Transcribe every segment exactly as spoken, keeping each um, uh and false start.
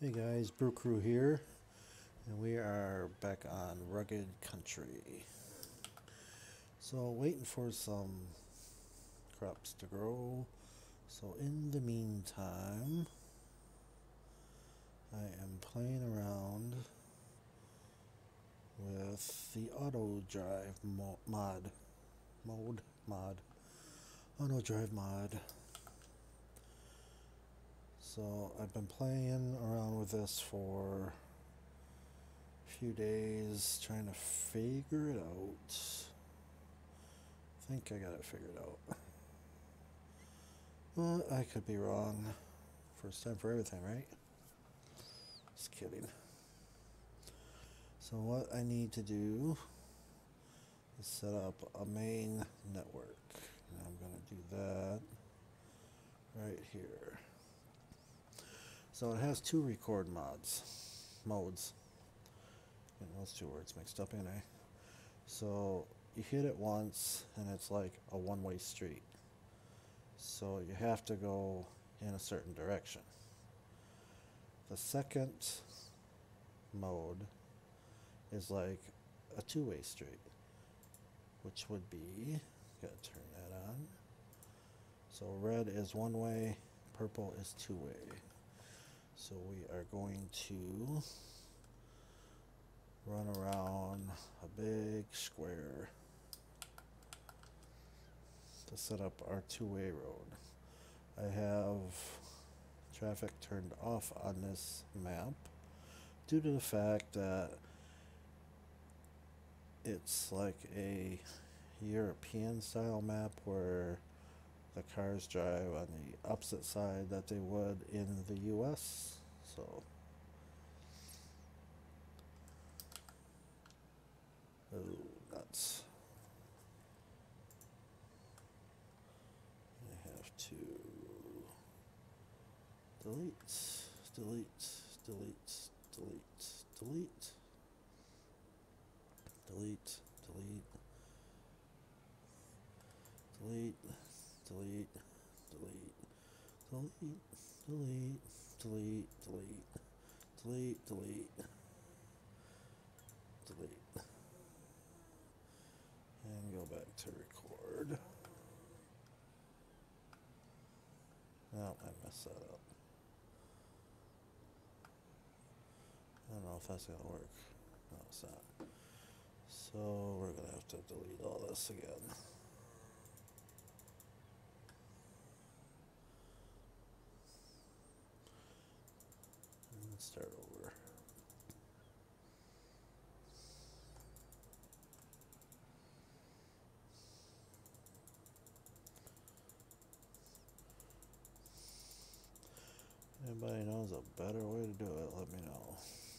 Hey guys, Brew Crew here, and we are back on Rugged Country. So, waiting for some crops to grow. So, in the meantime, I am playing around with the auto drive mo- mod. Mode? Mod. Auto drive mod. So, I've been playing around with this for few days trying to figure it out. I think I got it figured out. Well, I could be wrong. First time for everything, right? Just kidding. So what I need to do is set up a main network. And I'm going to do that right here. So it has two record mods. Modes. Getting those two words mixed up, ain't I? So you hit it once and it's like a one-way street. So you have to go in a certain direction. The second mode is like a two-way street, which would be, gotta turn that on. So red is one way, purple is two way. So we are going to run around a big square to set up our two-way road. I have traffic turned off on this map due to the fact that it's like a European style map where the cars drive on the opposite side that they would in the U S. So, oh, nuts. I have to delete, delete, delete, delete, delete, delete, delete, delete, delete, delete, delete, delete, delete, delete, delete, delete, delete, and go back to record. No, I messed that up. I don't know if that's gonna work. No, it's not. So we're gonna have to delete all this again. And start over. Anybody knows a better way to do it, let me know.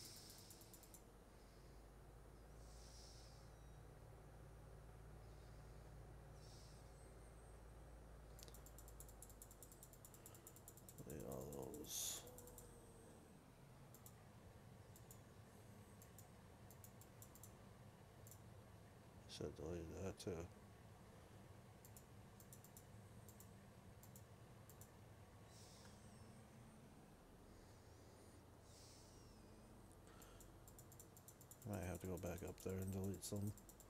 Delete all those. Should delete that too. Might have to go back up there and delete some.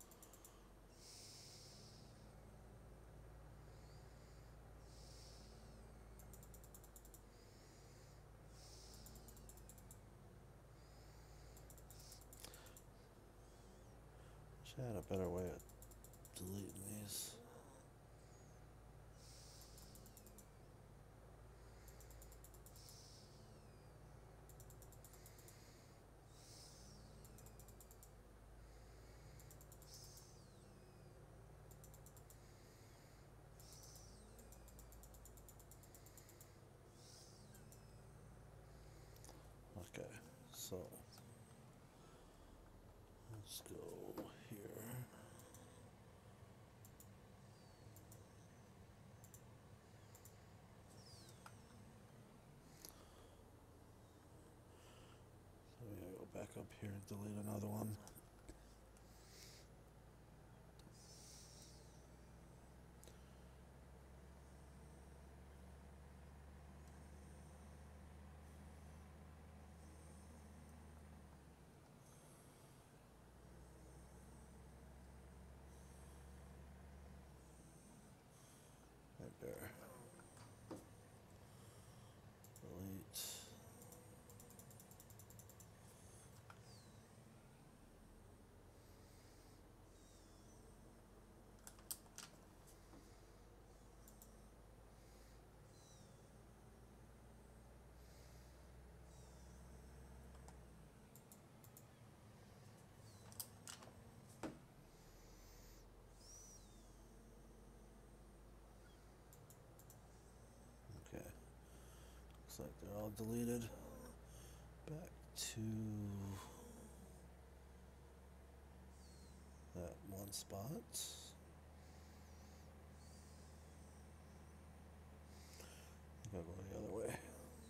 Should have a better way of deleting these. Okay, so let's go here. So we gotta go back up here and delete another one. Looks like they're all deleted. Back to that one spot. Gotta go the other way.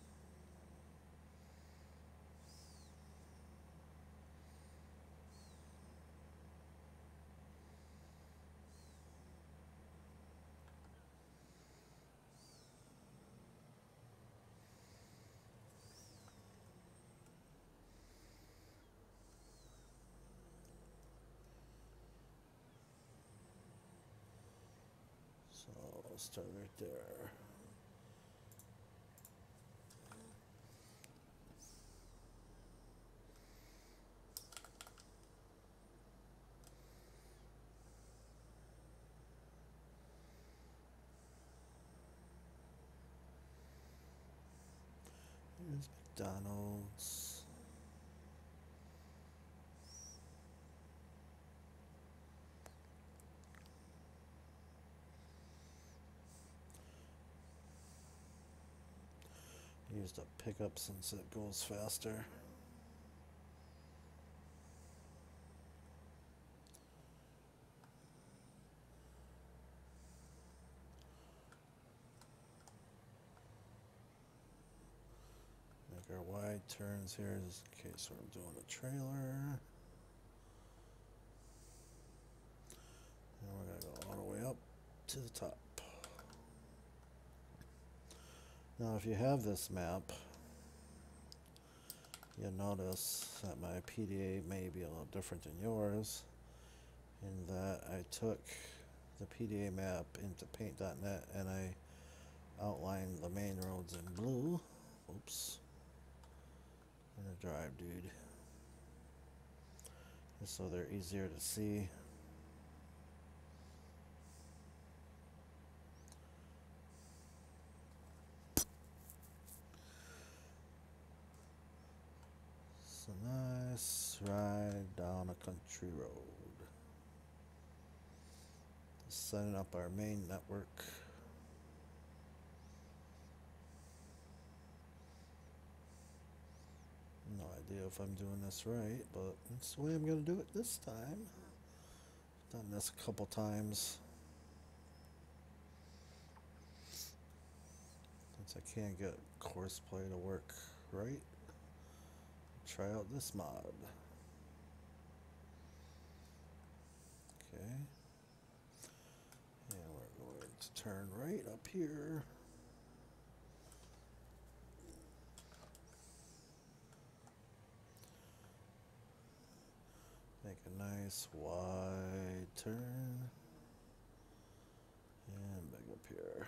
So I'll start right there. Here's McDonald's. Use the pickup since it goes faster. Make our wide turns here just in case we're doing a trailer. And we're going to go all the way up to the top. Now if you have this map, you'll notice that my P D A may be a little different than yours, in that I took the P D A map into paint dot net and I outlined the main roads in blue. Oops. I'm gonna drive, dude. Just so they're easier to see. It's a nice ride down a country road. Setting up our main network. No idea if I'm doing this right, but that's the way I'm going to do it this time. Done this a couple times. Since I can't get Courseplay to work right, try out this mod. Okay. And we're going to turn right up here. Make a nice wide turn. And back up here.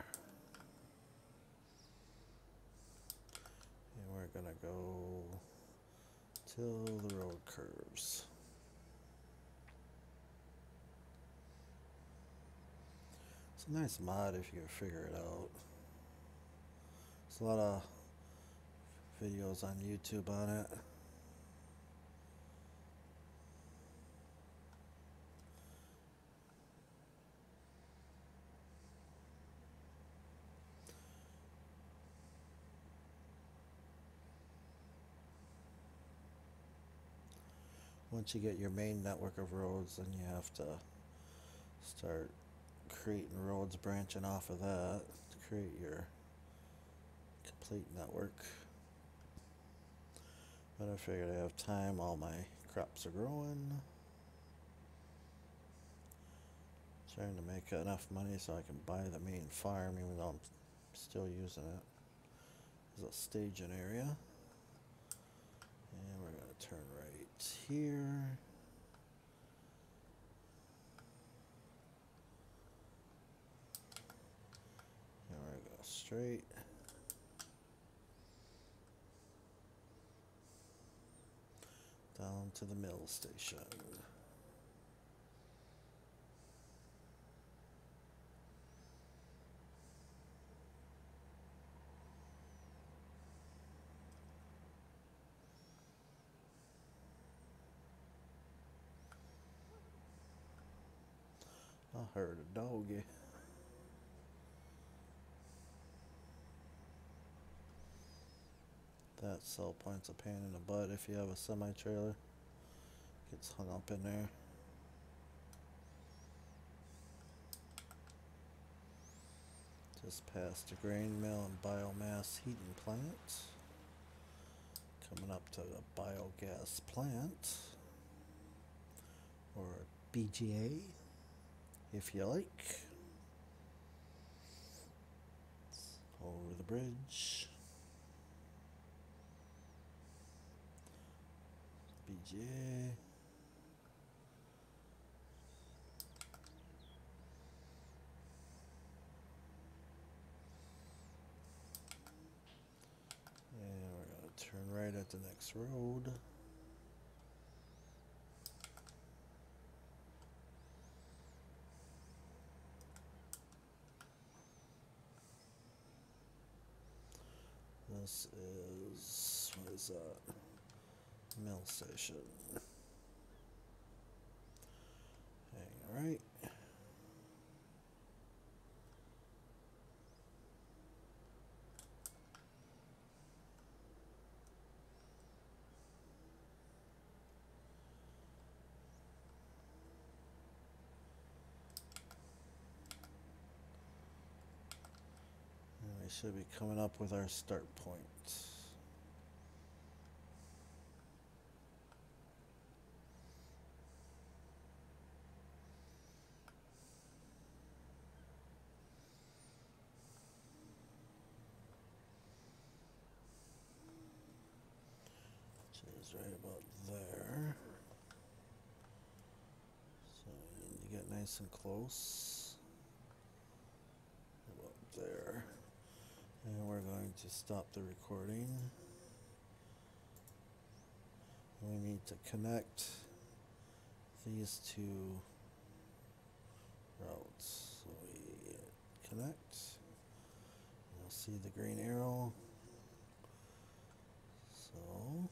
And we're gonna go till the road curves. It's a nice mod if you can figure it out. There's a lot of videos on YouTube on it. Once you get your main network of roads, then you have to start creating roads branching off of that to create your complete network. But I figured I have time, all my crops are growing. Trying to make enough money so I can buy the main farm, even though I'm still using it as a staging area. And we're going to turn right here. And we're going to go straight. Down to the mill station. I heard a doggy. That sell point's a pain in the butt if you have a semi-trailer. Gets hung up in there. Just past the grain mill and biomass heating plant. Coming up to the biogas plant. Or B G A, if you like. Over the bridge. B G A. And we're going to turn right at the next road. This is, what is that? Mill station. Hang right. And we should be coming up with our start point. Which is right about there. So we need to get nice and close. About there. And we're going to stop the recording. We need to connect these two routes. So we connect. You'll see the green arrow. So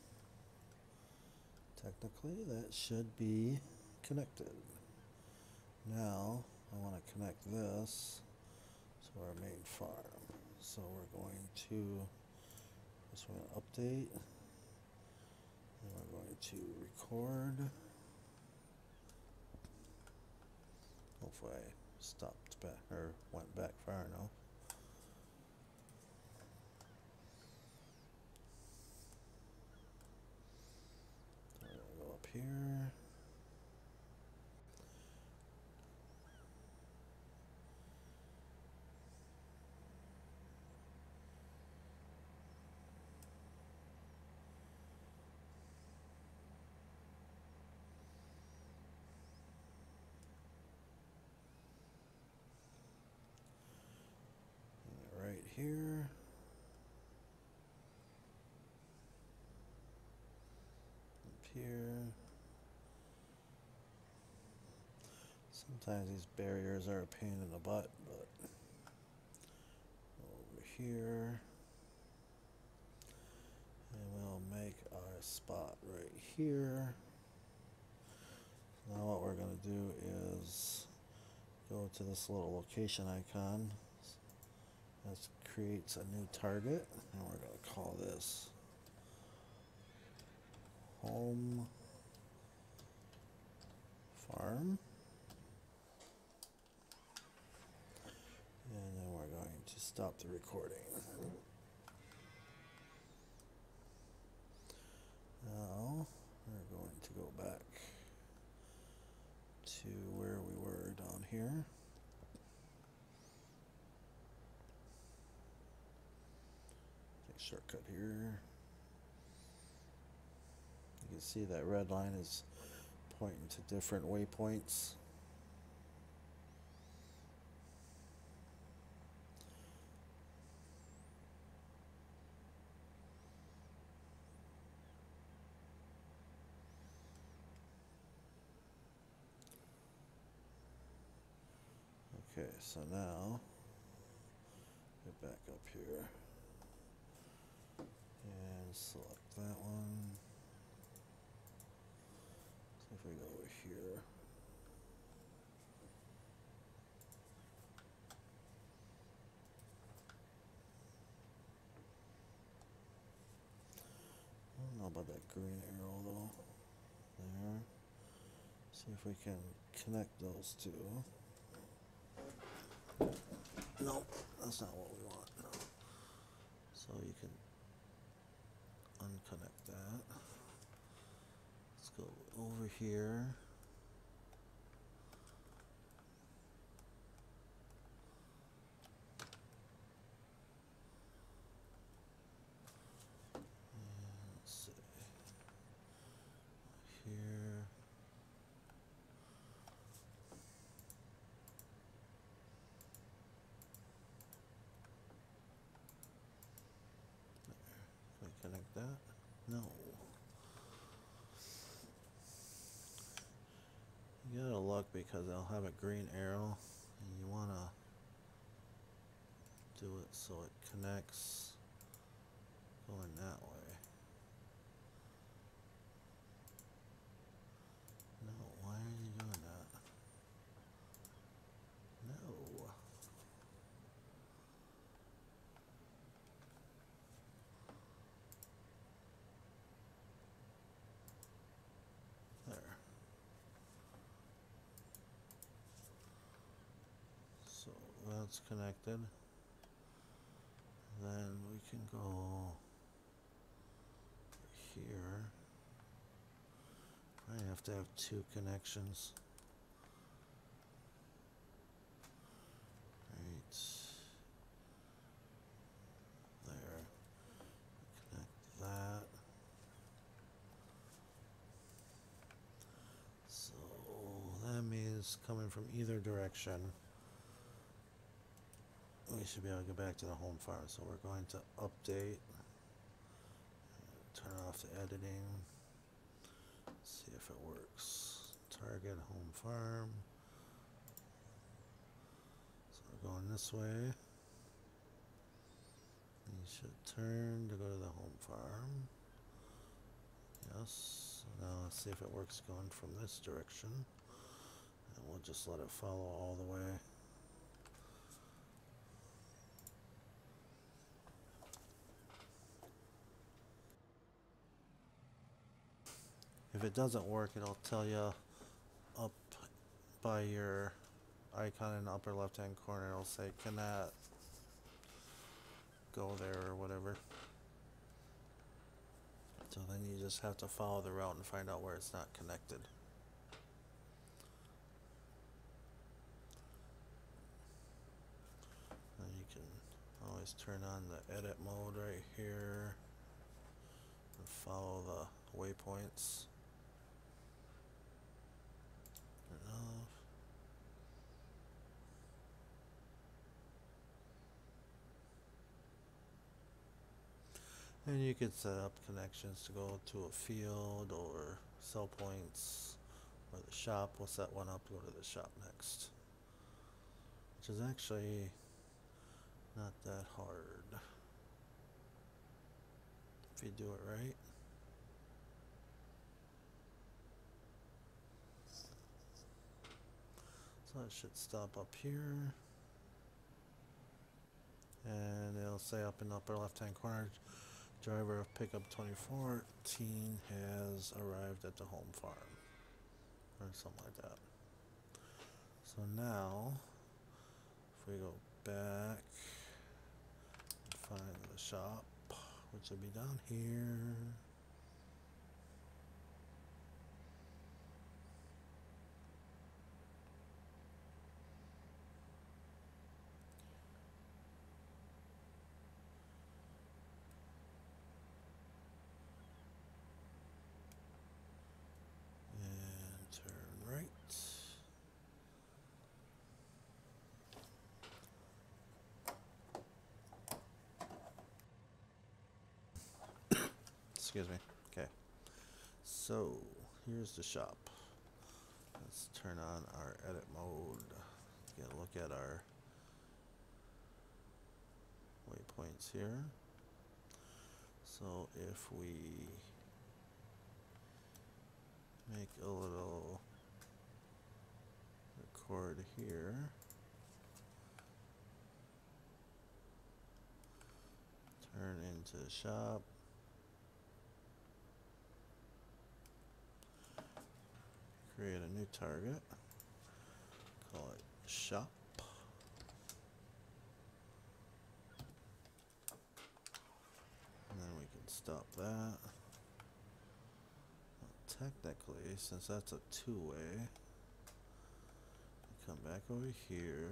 technically that should be connected. Now I want to connect this to our main farm. So we're going to just want to update. And we're going to record. Hopefully I stopped back or went back far enough. So we're gonna go up here. Right here. Up here. Sometimes these barriers are a pain in the butt, but over here. And we'll make our spot right here. Now what we're going to do is go to this little location icon. That creates a new target, and we're going to call this Home Farm. And then we're going to stop the recording. Now we're going to go back to where we were down here. Take a shortcut here. You can see that red line is pointing to different waypoints. Okay, so now get back up here and select that one. So if we go over here, about that green arrow though. There. See if we can connect those two. No, that's not what we want. No. So you can unconnect that. Let's go over here. Here. Can I connect that? No. You gotta look because they'll have a green arrow and you wanna do it so it connects going that way. No, why are you doing that? No. There. So that's connected. Then we can go here. I have to have two connections. Right there. Connect that. So that means coming from either direction, we should be able to get back to the home farm. So we're going to update, turn off the editing, see if it works. Target home farm. So we're going this way. You should turn to go to the home farm. Yes. Now let's see if it works going from this direction. And we'll just let it follow all the way. If it doesn't work, it'll tell you up by your icon in the upper left hand corner, it'll say cannot go there or whatever. So then you just have to follow the route and find out where it's not connected. And you can always turn on the edit mode right here and follow the waypoints. Turn off. And you could set up connections to go to a field or sell points or the shop. We'll set one up, go to the shop next. Which is actually not that hard if you do it right. So it should stop up here. And it'll say up in the upper left hand corner, driver of pickup twenty fourteen has arrived at the home farm. Or something like that. So now, if we go back and find the shop, which will be down here. And turn right. Excuse me. Okay. So here's the shop. Let's turn on our edit mode. Get a look at our waypoints here. So if we make a little record here, turn into the shop. create a new target, call it shop. And then we can stop that. Technically, since that's a two-way, come back over here.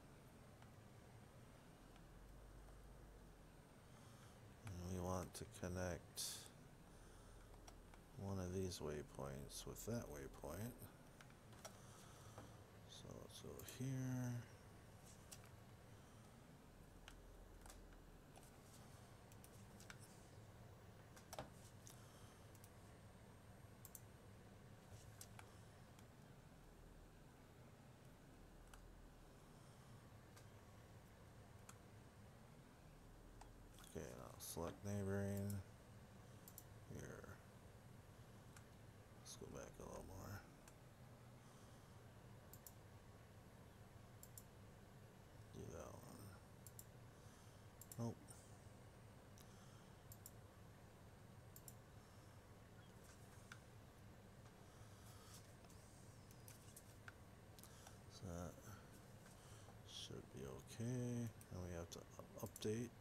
And we want to connect one of these waypoints with that waypoint. So let's go here. Okay, now select neighboring. Here. Let's go back a little more. Do that one. Nope. So that should be okay. And we have to update.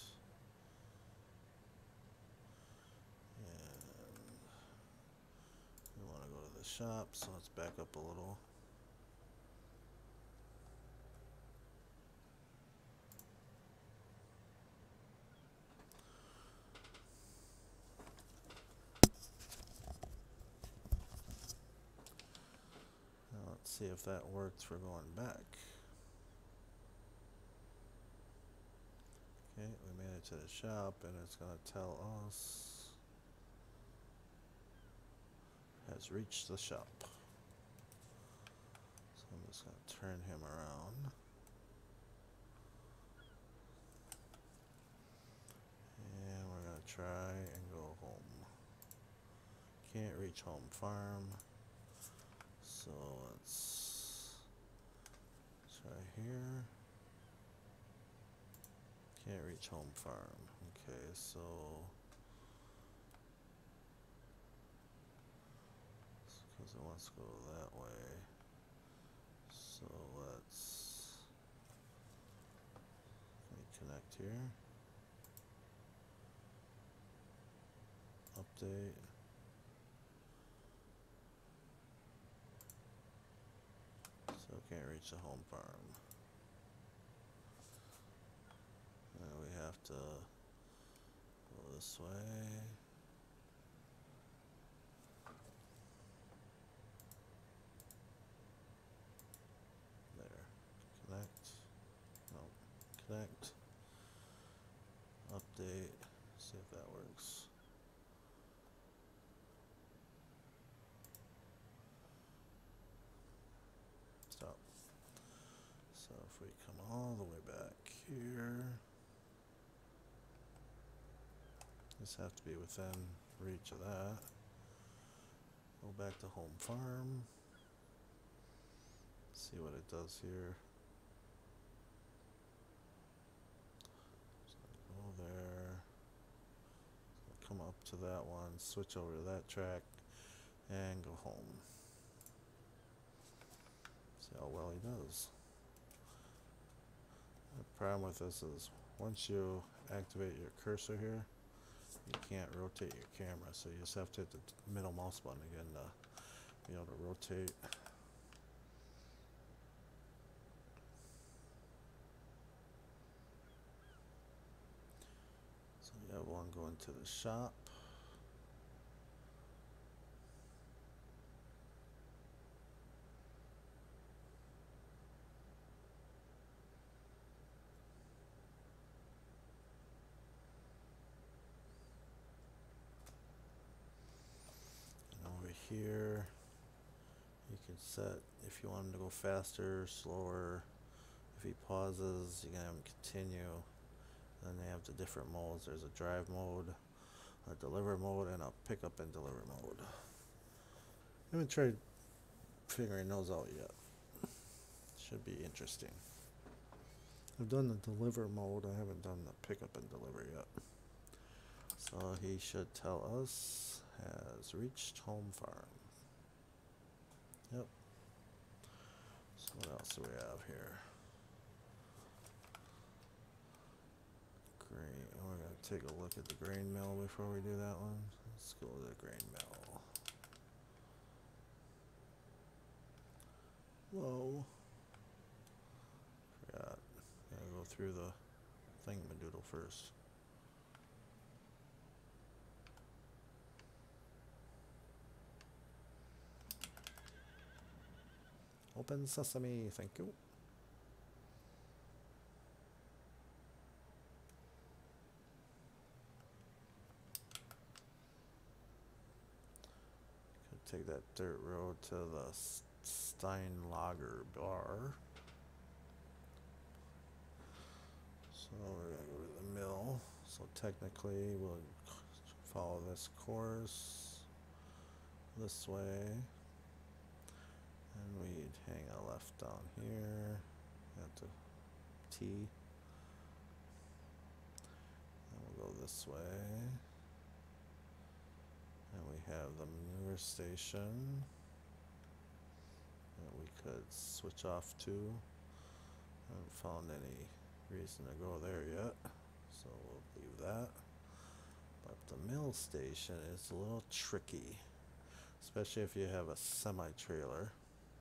Shop, so let's back up a little. Now let's see if that works for going back. Okay, we made it to the shop and it's going to tell us has reached the shop. So I'm just going to turn him around. And we're going to try and go home. Can't reach home farm. So let's try here. Can't reach home farm. Okay, so because it wants to go that way. So let's let me connect here. Update. So can't reach the home farm. And we have to go this way. There. Connect. No. Connect. Update. See if that works. Stop. So if we come all the way back here, this have to be within reach of that. Go back to home farm. See what it does here. So go there. So come up to that one, switch over to that track, and go home. See how well he does. The problem with this is once you activate your cursor here, you can't rotate your camera, so you just have to hit the middle mouse button again to be able to rotate. So we have one going to the shop. Here you can set if you want him to go faster, slower. If he pauses, you can have him continue. Then they have the different modes. There's a drive mode, a deliver mode, and a pick up and deliver mode. I haven't tried figuring those out yet. Should be interesting. I've done the deliver mode, I haven't done the pick up and deliver yet. So he should tell us has reached home farm. Yep. So what else do we have here? Grain. We're going to take a look at the grain mill before we do that one. Let's go to the grain mill. Whoa. Forgot. Gotta go through the thingamadoodle first. Open sesame, thank you. Could take that dirt road to the Steinlager bar. So we're gonna go to the mill. So technically we'll follow this course this way. And we'd hang a left down here at the T. And we'll go this way. And we have the manure station that we could switch off to. Haven't found any reason to go there yet, so we'll leave that. But the mill station is a little tricky, especially if you have a semi-trailer,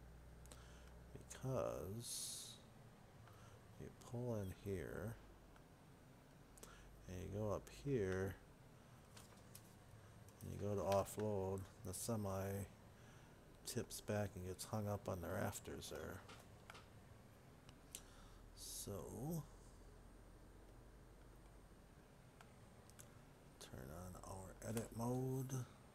because you pull in here and you go up here and you go to offload, the semi tips back and gets hung up on the rafters there. So turn on our edit mode.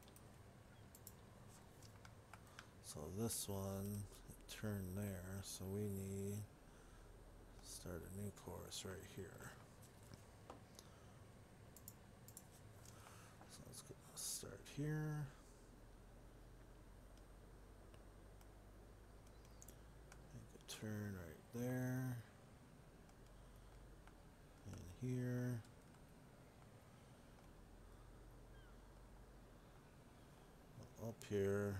So this one turn there, so we need start a new course right here. So let's go start here. Make a turn right there. And here. Up here.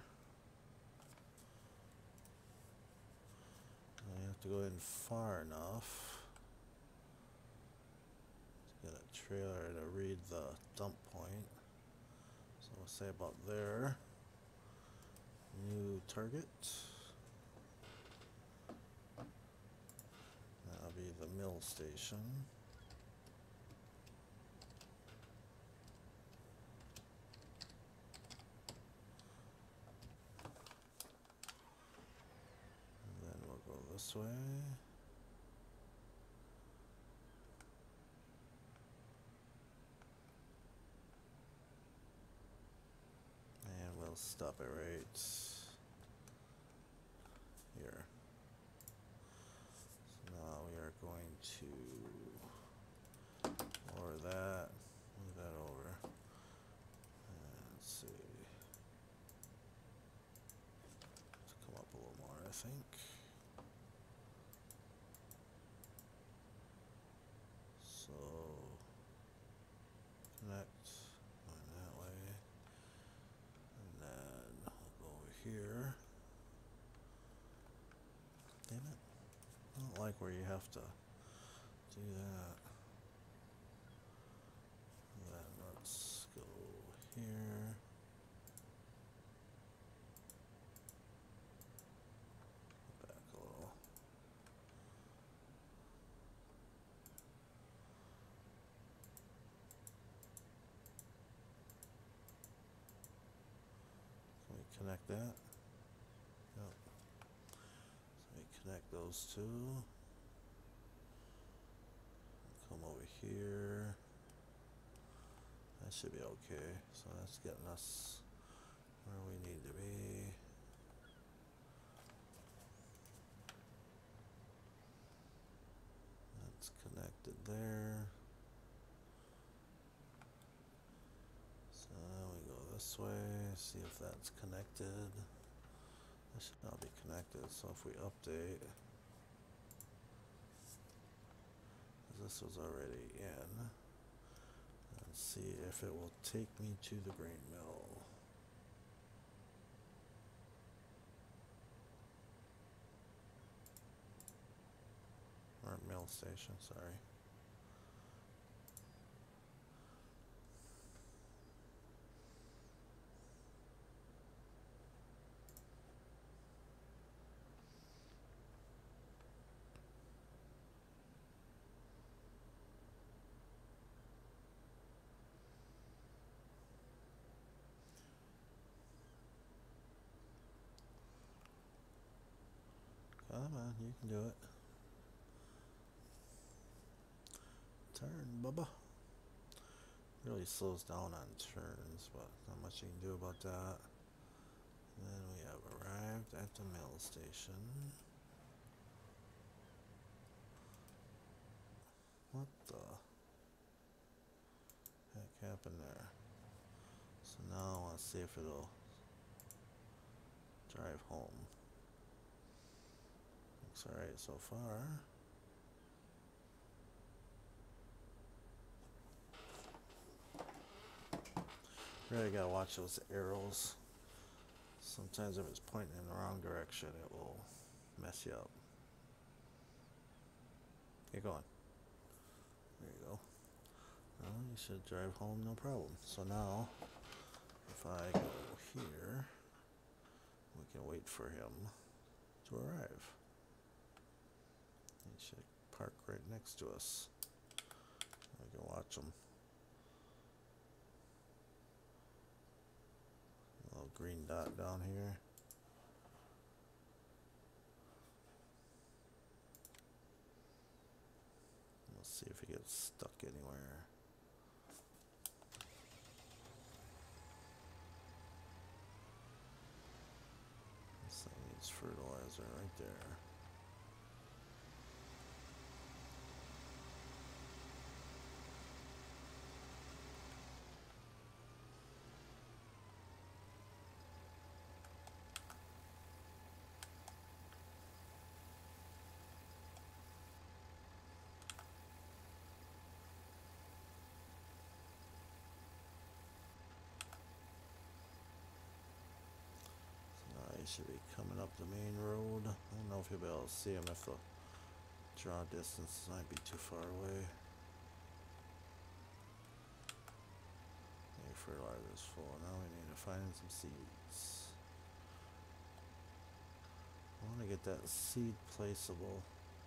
I have to go in far enough to get a trailer to read the dump point. So we'll say about there. New target. That'll be the mill station. And then we'll go this way. And we'll stop it right here. So now we are going to lower that, move that over, and let's see. Let's come up a little more, I think. So connect going that way, and then I'll go over here. Damn it. I don't like where you have to do that. And then let's go here. Back a little. Can we connect that? Yep. So we connect those two. Come over here. That should be okay. So that's getting us where we need to be. That's connected there. So now we go this way, see if that's connected. That should not be connected, so if we update, this was already in, and see if it will take me to the grain mill. mill station, sorry. Come on, you can do it. Turn, Bubba. Really slows down on turns, but not much you can do about that. And then we have arrived at the mill station. What the heck happened there? So now I want to see if it'll drive home. Looks alright so far. Really gotta watch those arrows. Sometimes if it's pointing in the wrong direction, it will mess you up. Get going. There you go. Well, you should drive home no problem. So now, if I go here, we can wait for him to arrive. He should park right next to us. I can watch him. Little green dot down here. Let's see if he gets stuck anywhere. This thing needs fertilizer right there. Should be coming up the main road. I don't know if you'll be able to see him if the draw distance might be too far away. The fertilizer's full. Now we need to find some seeds. I want to get that seed placeable.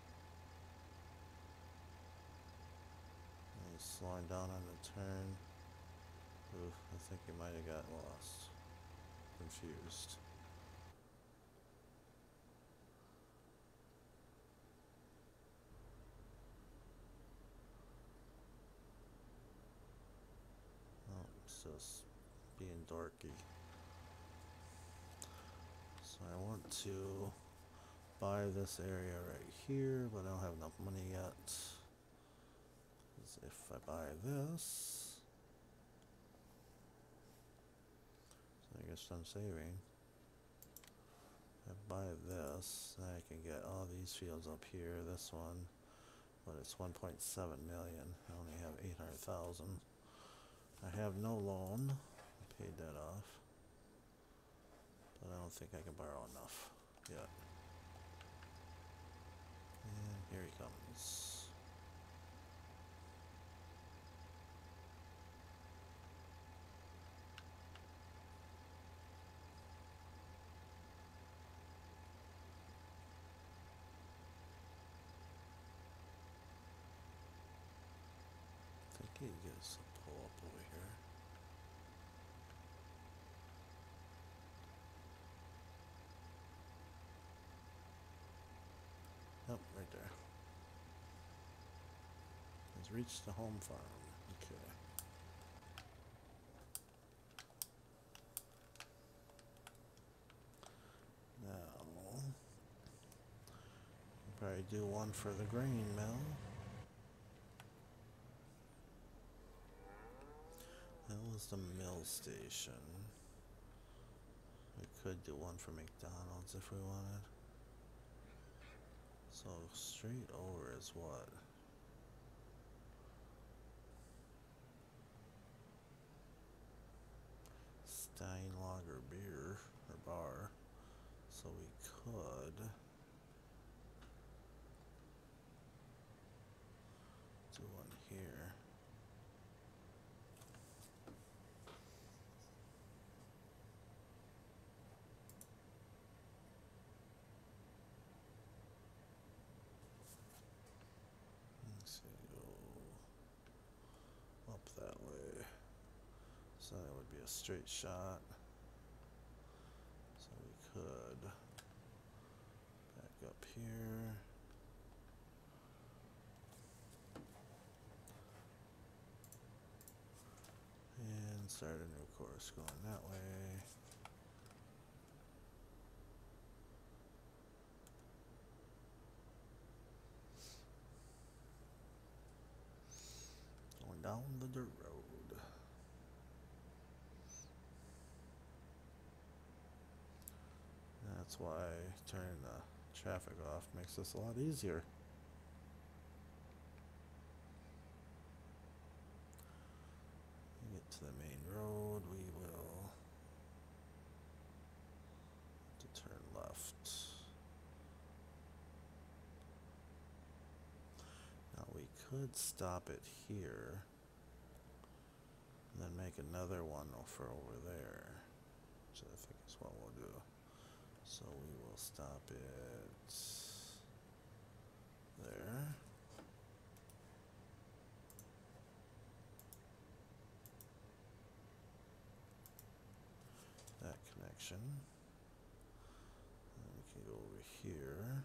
He's slowing down on the turn. Ooh, I think he might have got lost. Confused. Just being dorky. So I want to buy this area right here, but I don't have enough money yet. Because if I buy this, so I guess I'm saving. If I buy this, then I can get all these fields up here. This one, but it's one point seven million. I only have eight hundred thousand. I have no loan, I paid that off, but I don't think I can borrow enough yet. And here he comes. I think he gets a pull up over here. Yep, right there. He's reached the home farm. Okay. Now, probably do one for the grain mill. That was the mill station. We could do one for McDonald's if we wanted. So straight over is what? Steinlager beer or bar. So we could So that would be a straight shot. So we could back up here. And start a new course going that way. Going down the dirt road. That's why turning the traffic off makes this a lot easier. Get to the main road, we will have to turn left. Now we could stop it here and then make another one for over there, which I think is what we'll do. So we will stop it there. That connection. And we can go over here.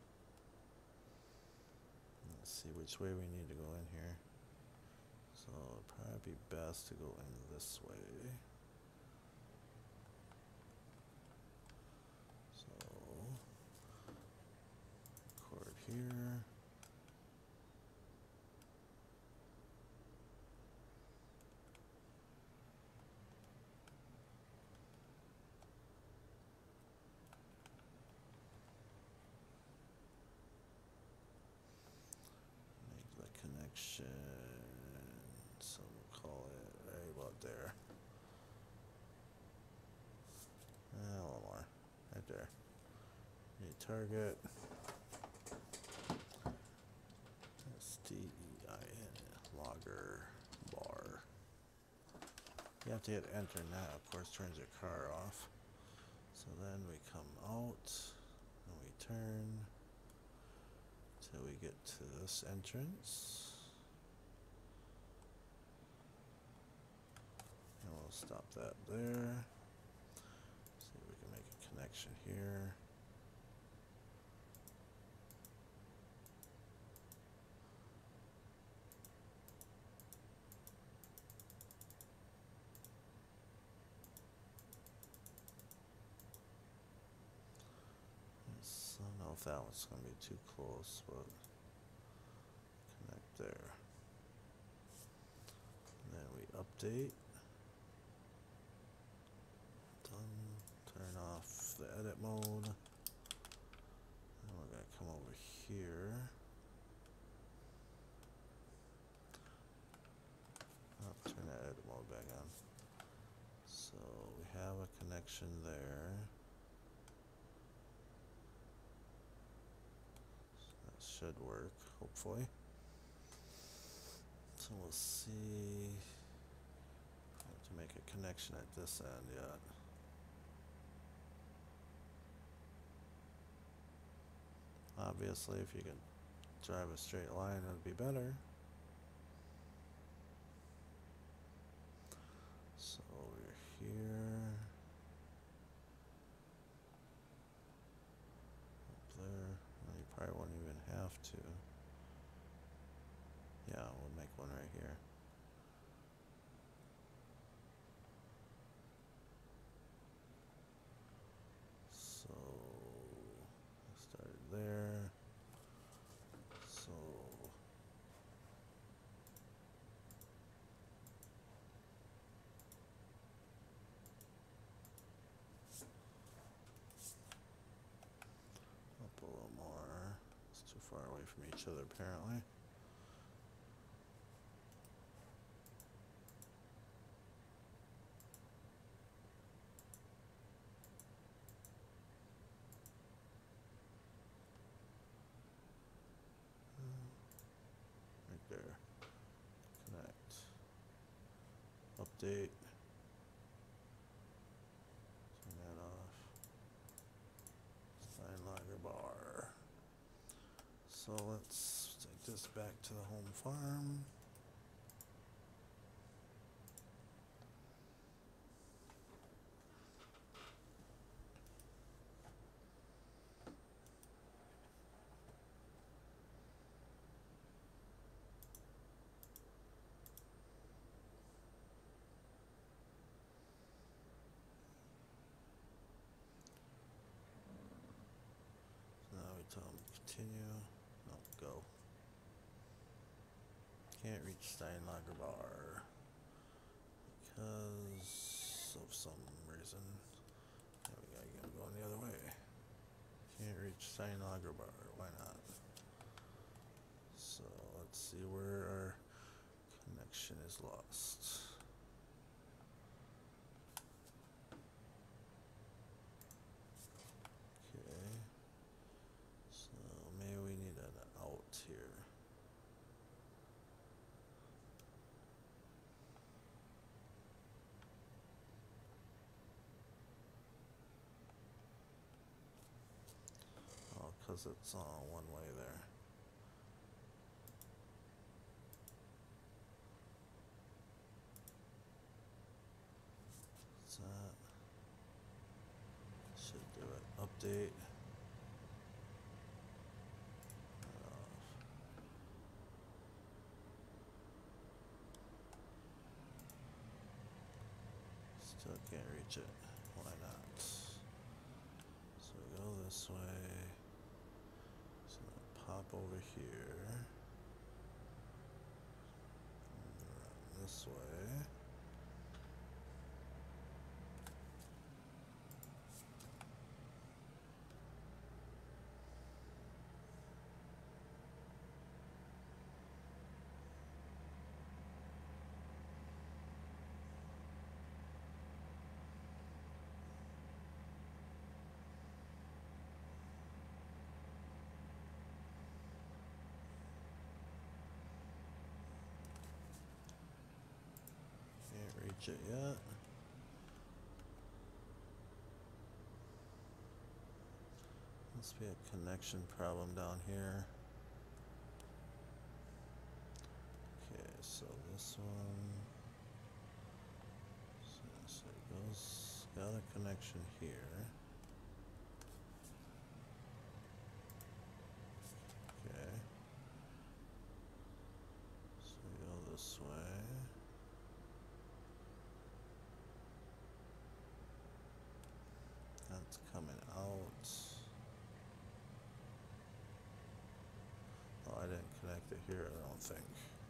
Let's see which way we need to go in here. So it'd probably be best to go in this way. So record here. Make the connection. So we'll call it right about there. Uh, a little more. Right there. New target. S T E I N. Logger bar. You have to hit enter, and that of course turns your car off. So then we come out and we turn till we get to this entrance. And we'll stop that there. See if we can make a connection here. Yes, I don't know if that one's going to be too close, but connect there. And then we update. Done. Turn off the edit mode. And we're going to come over here. Oh, turn that edit mode back on. So we have a connection there. So that should work, hopefully. So we'll see. I have to make a connection at this end yet. Obviously, if you can drive a straight line, it would be better. So we're here. Up there. Well, you probably won't even have to. Yeah, we'll make one right here. So I started there. So up a little more. It's too far away from each other apparently. Right there. Connect. Update. Turn that off. Sign logger bar. So let's take this back to the home farm. Can't reach Steinlager bar because of some reason. Yeah, we gotta get going the other way. Can't reach Steinlager bar. Why not? So let's see where our connection is lost. Okay. So maybe we need an out here. Oh, because it's uh, one way there. What's that? Should do it. Update. Uh, Still can't reach it. Why not? So we go this way. So pop over here. Run this way. Can't reach it yet. Must be a connection problem down here. Okay, so this one. So, so it goes, got a connection here. Okay. So we go this way. That's coming out. Oh, I didn't connect it here, I don't think.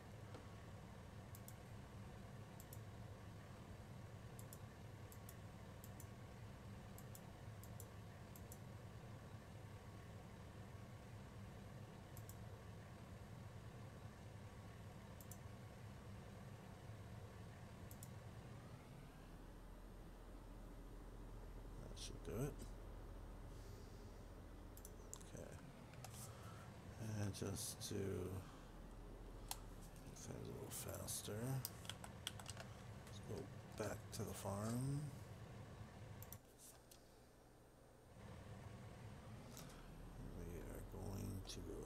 That should do it. Okay. And just to make things a little faster, let's go back to the farm. We are going to go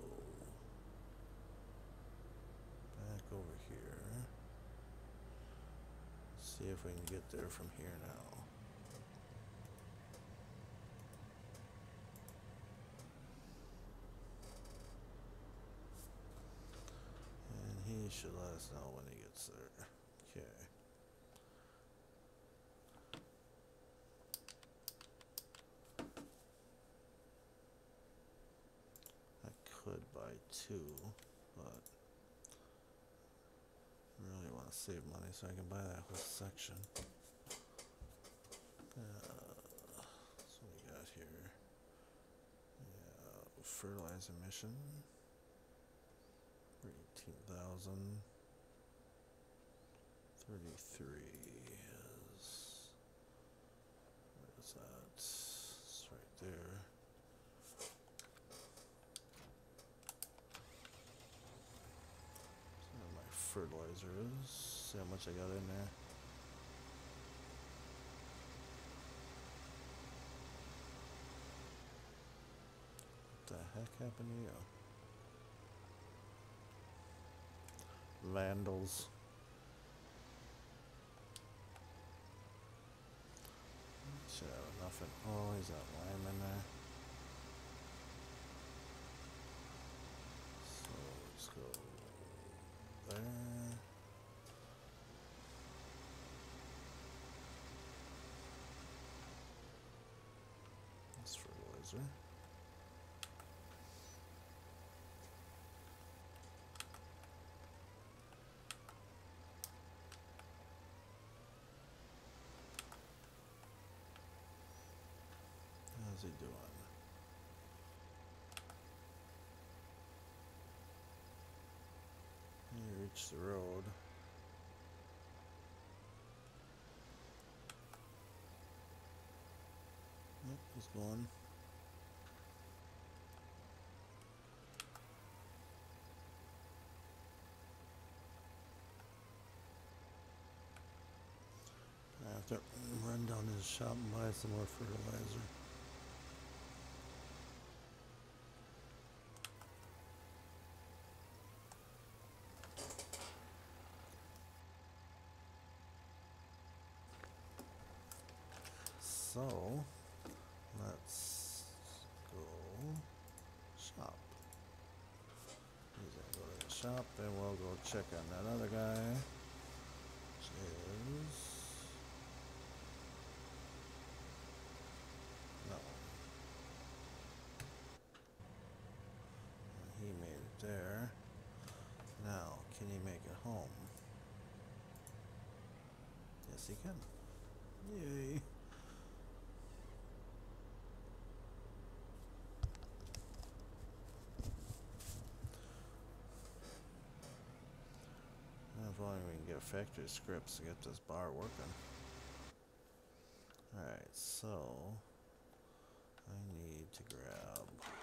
back over here. See if we can get there from here now. And he should let us know when he gets there. Okay. I could buy two, but I really want to save money so I can buy that whole section. Uh, so we got here. Yeah, fertilizer mission. eighteen thousand. thirty-three is. Where is that? It's right there. Where my fertilizer is. See how much I got in there. What the heck happened to you? Vandals. Should have nothing. Oh, he's got lime in there. So let's go there. That's fertilizer. ditch the road. Yep, he's going. I have to run down to his shop and buy some more fertilizer. So, let's go shop. He's gonna go to the shop, then we'll go check on that other guy, which is... no. And he made it there. Now, can he make it home? Yes, he can. Yay. If only we can get factory scripts to get this bar working. Alright, so I need to grab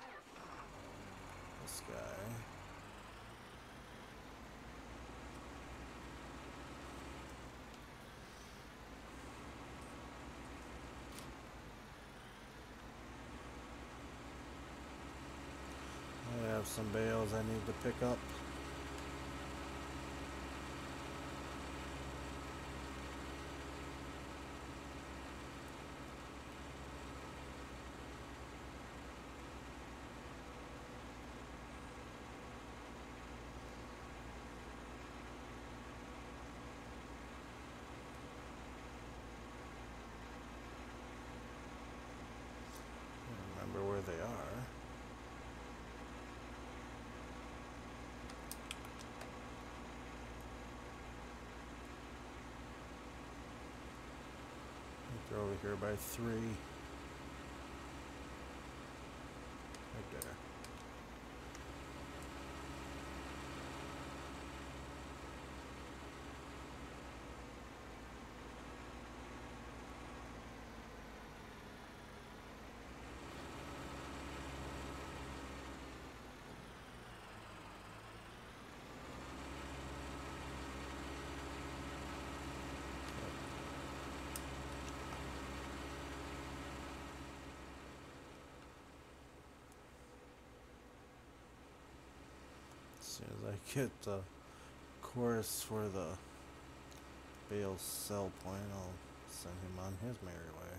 this guy. I have some bales I need to pick up. Remember where they are. They're over here by three. Right there. As soon as I get the course for the bale sell point, I'll send him on his merry way.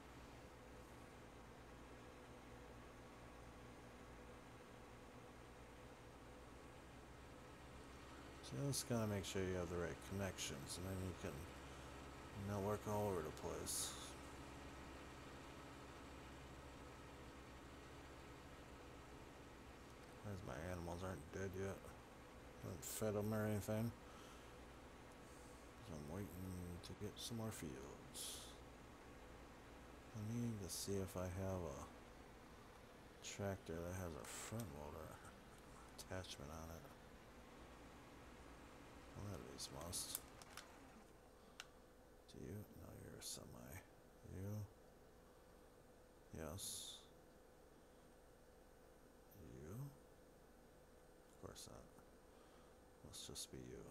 Just gotta make sure you have the right connections, and then you can network all over the place. As my animals aren't dead yet. I haven't fed them or anything. So I'm waiting to get some more fields. I need to see if I have a tractor that has a front loader attachment on it. One of these must. Do you? No, you're a semi. You? Yes. You? Of course not. Must just be you.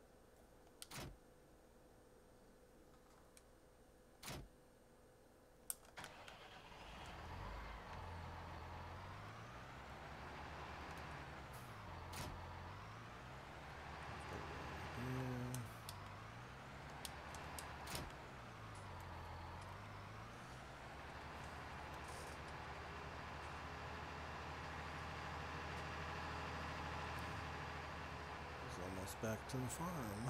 Almost back to the farm.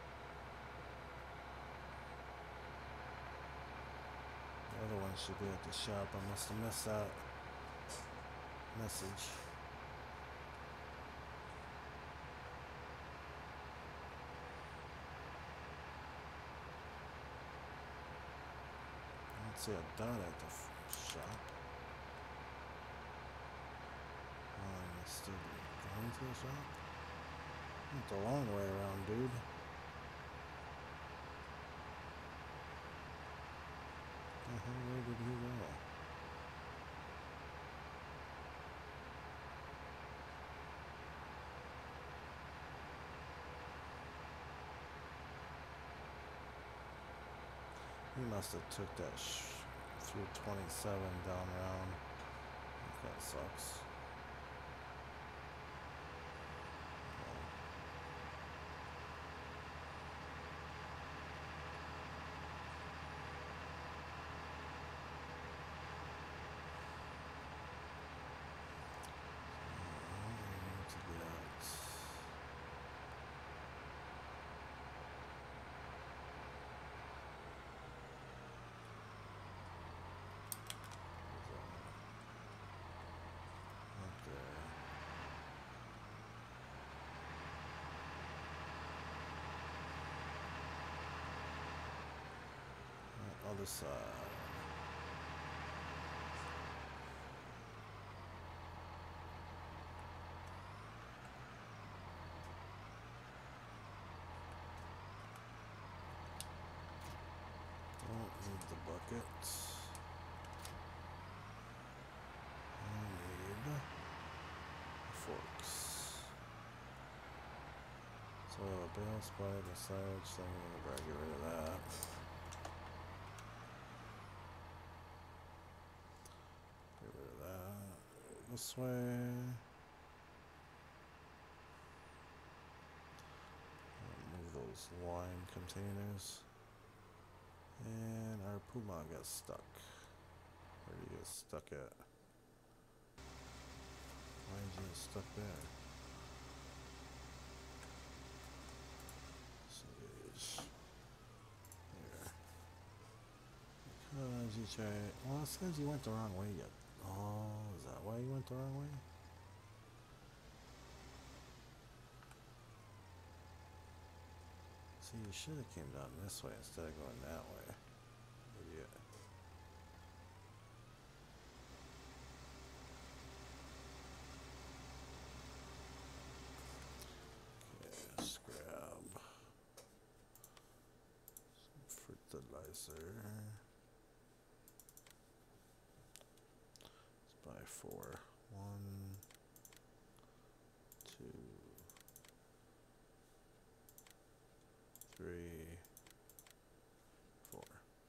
The other one should be at the shop. I must have missed that message. I don't see a dot at the f shop. Oh, I still going to the shop? It's a long way around, dude. The hell, where did he go? He must have took that sh through twenty-seven down around. That sucks. Other side. Don't need the bucket. I need forks. So a bale, spike, a side, so I'm gonna get rid of that. This way. Move those wine containers. And our Puma got stuck. Where did he get stuck at? Why did you get stuck there? Disengage. There. Because you try. Well, it says you went the wrong way yet. Oh, is that why you went the wrong way? See, you should have came down this way instead of going that way. Idiot. Okay, let's grab some fertilizer. By four. One, two, three, four.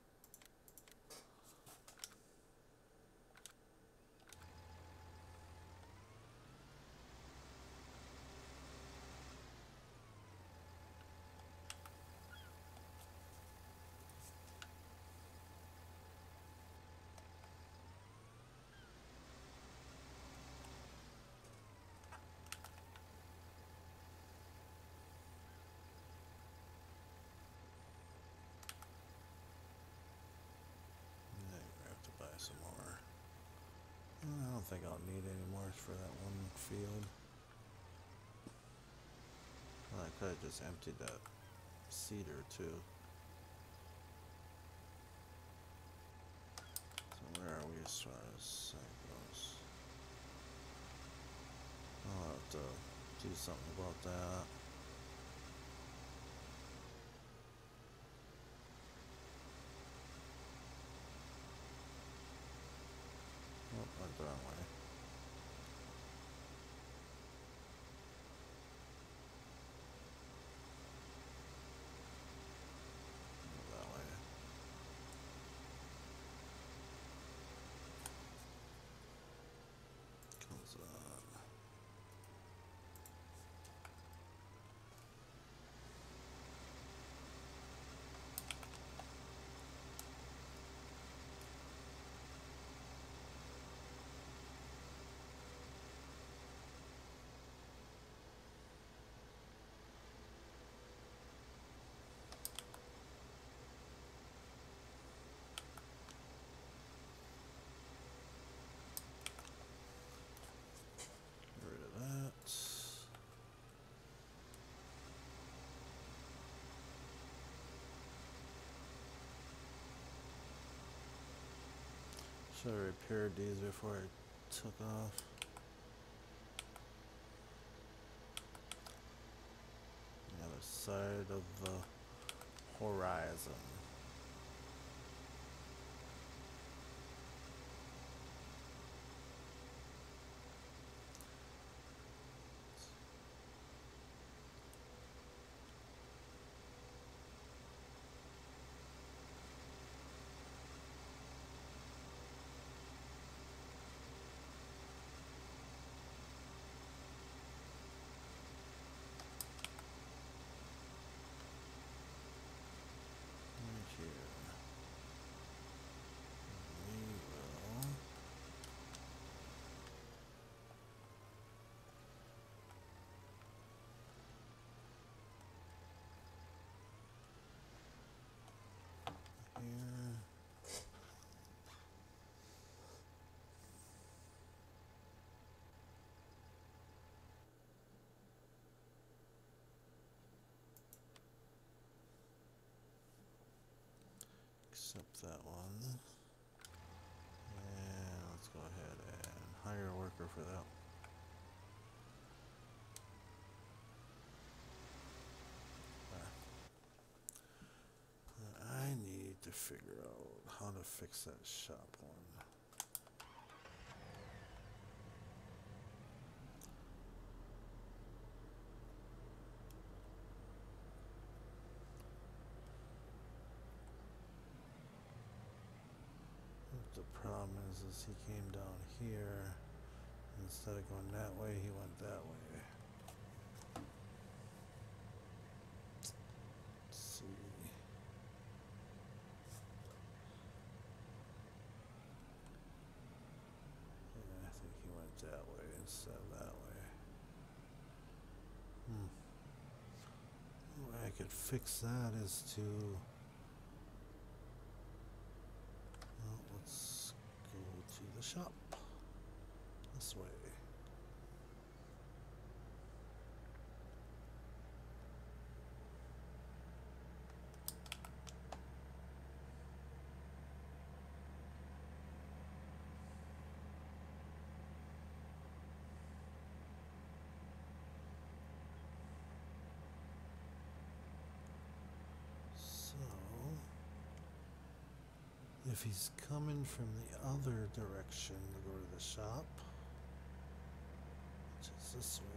Some more. I don't think I'll need any more for that one field. Well, I could have just emptied that cedar too. So where are we as far as that goes? I'll have to do something about that. Oh, went the wrong way. Go that way. Comes on. Should have repaired these before I took off. side of the horizon. Right here. We will here. Accept that one. And let's go ahead and hire a worker for that. Ah. I need to figure out how to fix that shop one. The problem is, is he came down here. Instead of going that way, he went that way. Let's see. Yeah, I think he went that way instead of that way. Hmm. The way I could fix that is to... Well, let's go to the shop. This way. So, if he's coming from the other direction to go to the shop, which is this way,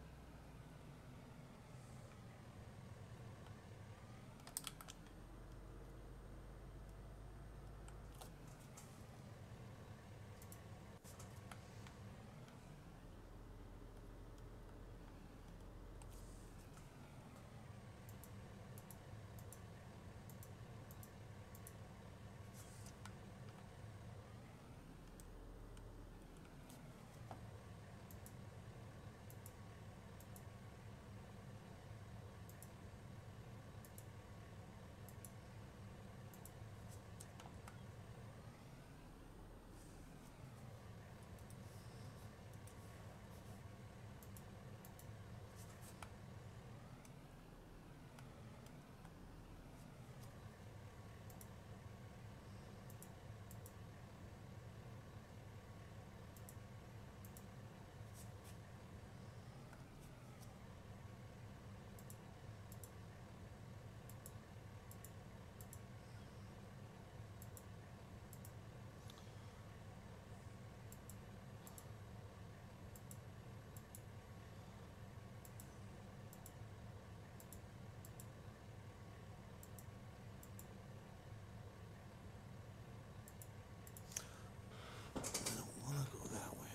I don't want to go that way.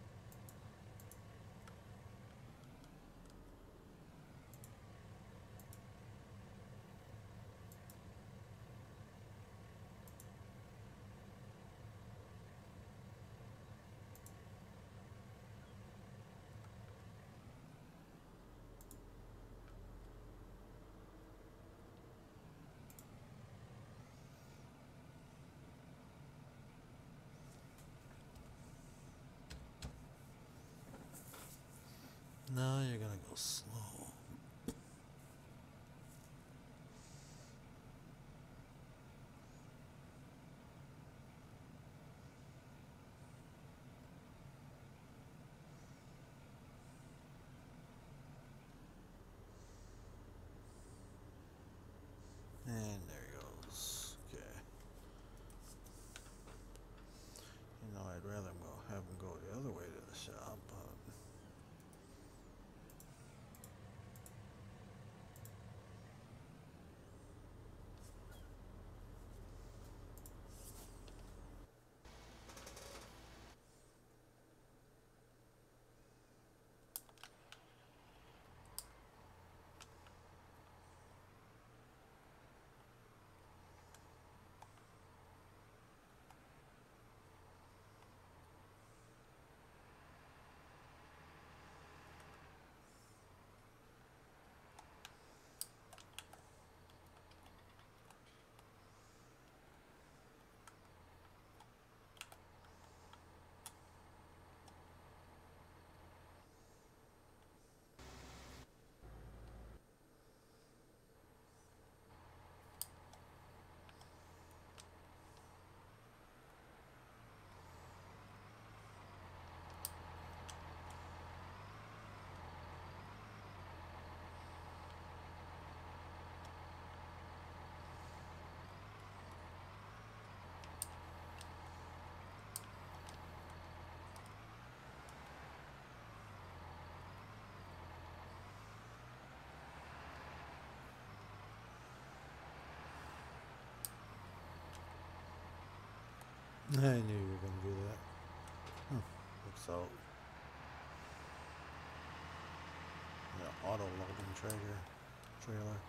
No, you're gonna go slow. I knew you were gonna do that. Hmm. Looks out. Yeah, auto loading trailer. Trailer.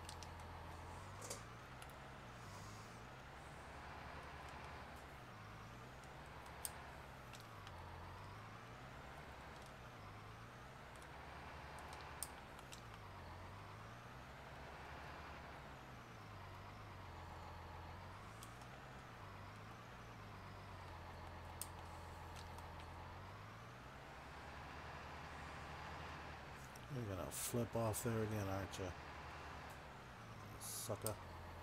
You're gonna flip off there again, aren't you? Sucker.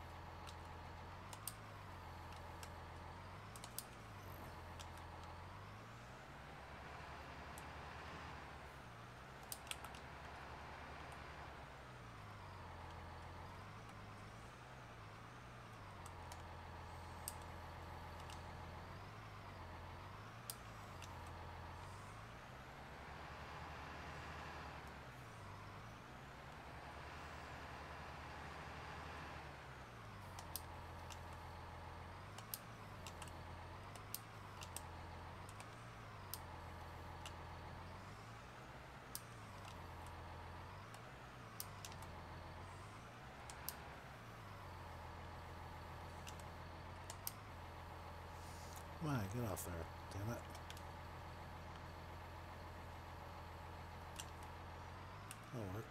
Come on, get off there. Damn it. That'll work.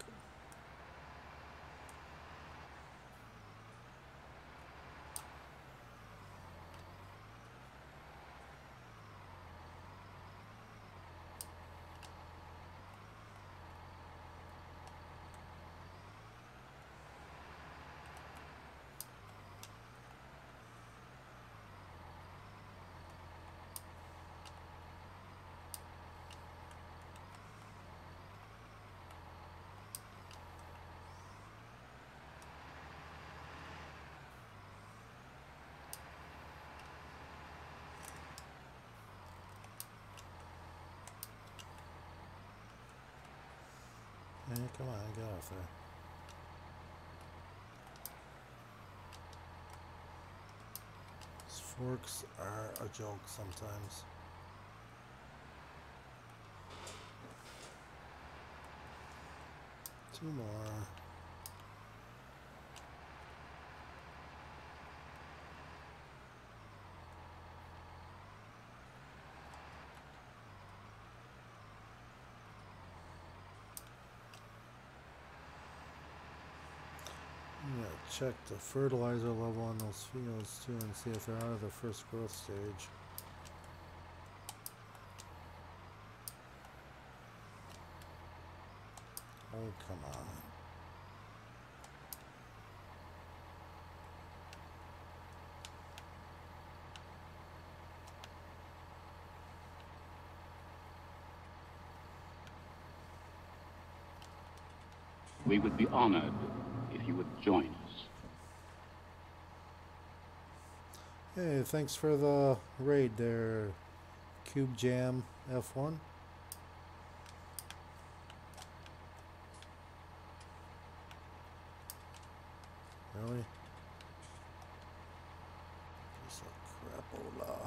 Hey, come on, get off there. These forks are a joke sometimes. Two more. I'm gonna check the fertilizer level on those fields too and see if they're out of the first growth stage. Oh, come on. We would be honored if you would join us. Hey, thanks for the raid there, Cube Jam F one. Really? Piece of crapola.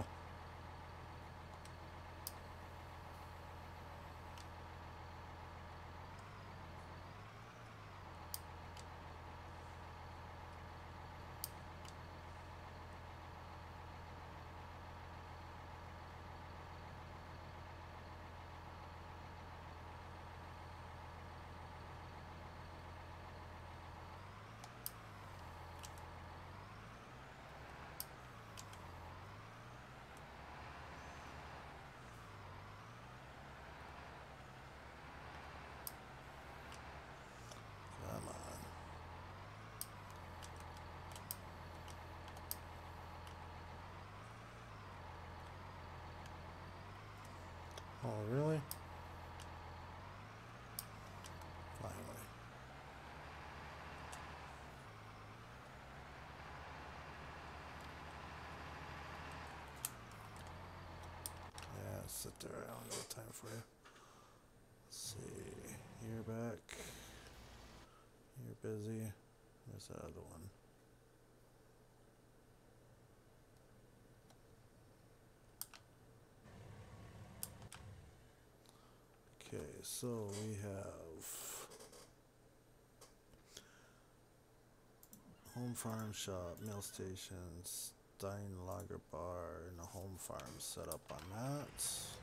Come on. Oh, really? Finally. Yeah, sit there. I don't got time for you. Let's see. You're back. You're busy. There's that other one. so we have home farm shop, mail station, Stein Lager bar, and a home farm set up on that.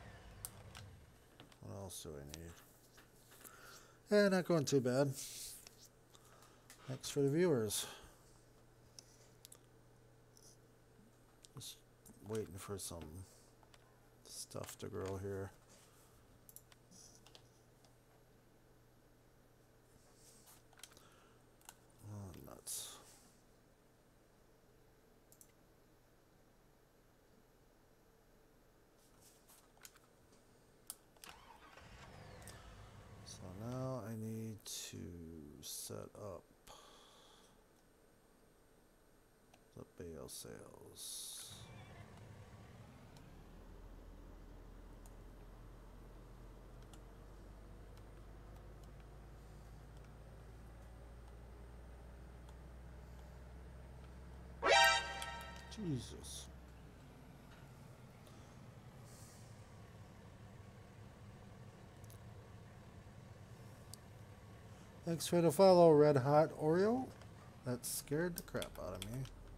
What else do I need? Eh, not going too bad. Next for the viewers. Just waiting for some stuff to grow here. Oh, nuts. So now I need to set up the bale sales. Jesus. Thanks for the follow, Red Hot Oreo. That scared the crap out of me.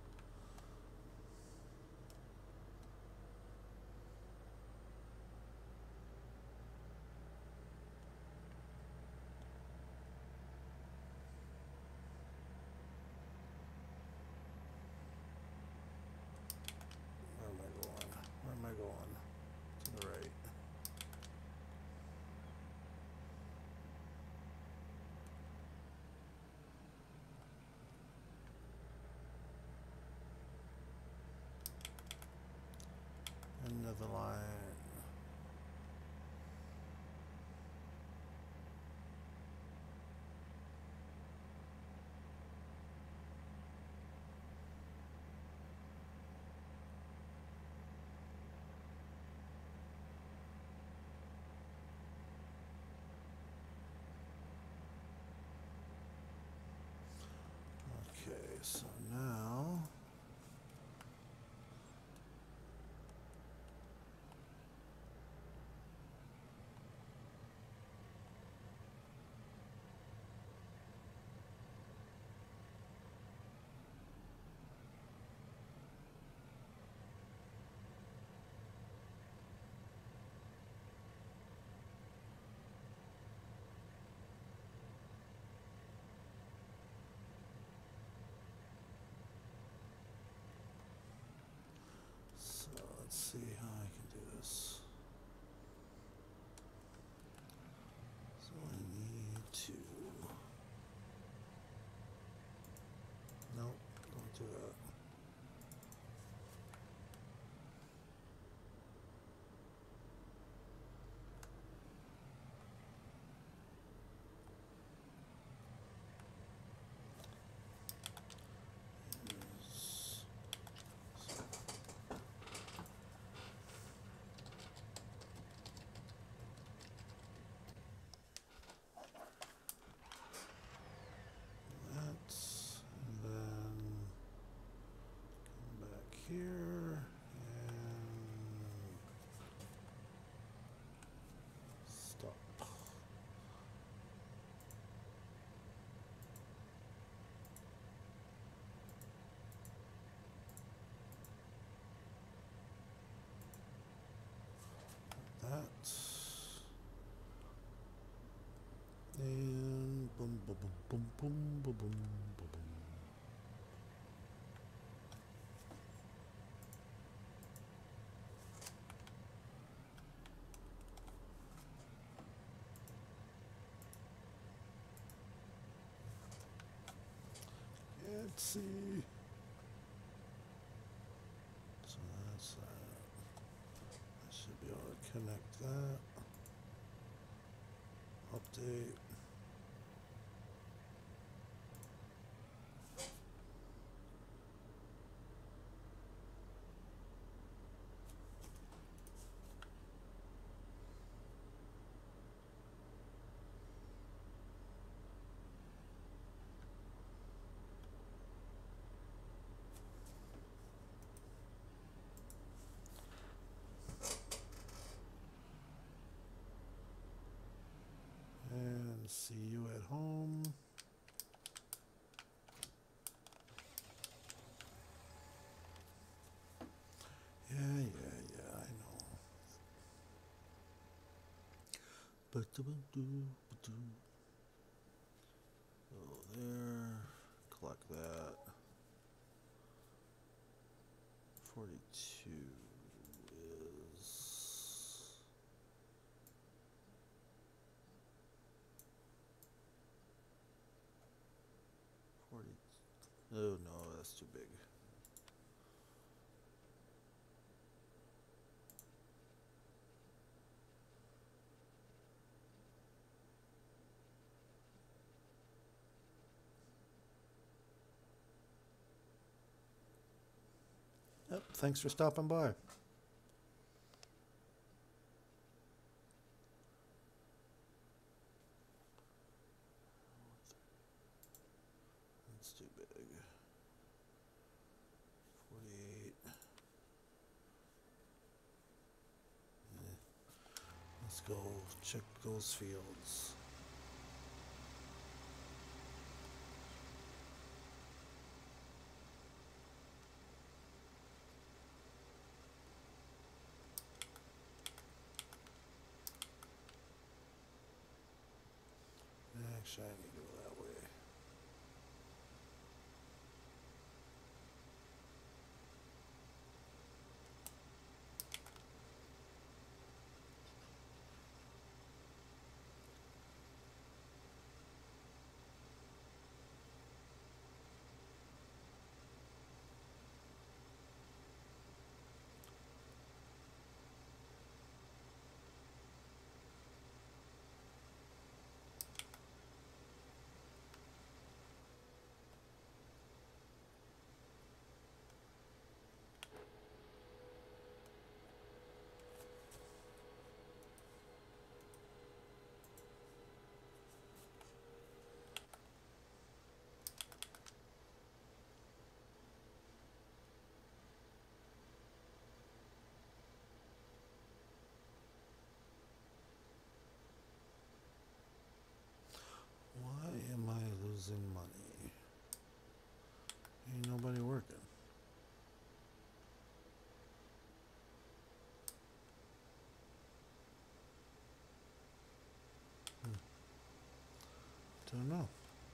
Where am I going? Where am I going? To the right. End of the line. Okay, so now So let's see how I can do this. So I need to. Nope, don't do that. Yes. That's, and then come back here and stop. That and boom, boom, boom, boom, boom, boom, boom, boom, boom. Let's see. So that's that. I should be able to connect that. Update. Go there, collect that. forty-two is forty. Oh no, that's too big. Yep, thanks for stopping by. That's too big. forty-eight. Eh. Let's go check those fields. Actually, I need to go that way. Why am I losing money? Ain't nobody working. Hmm. Don't know.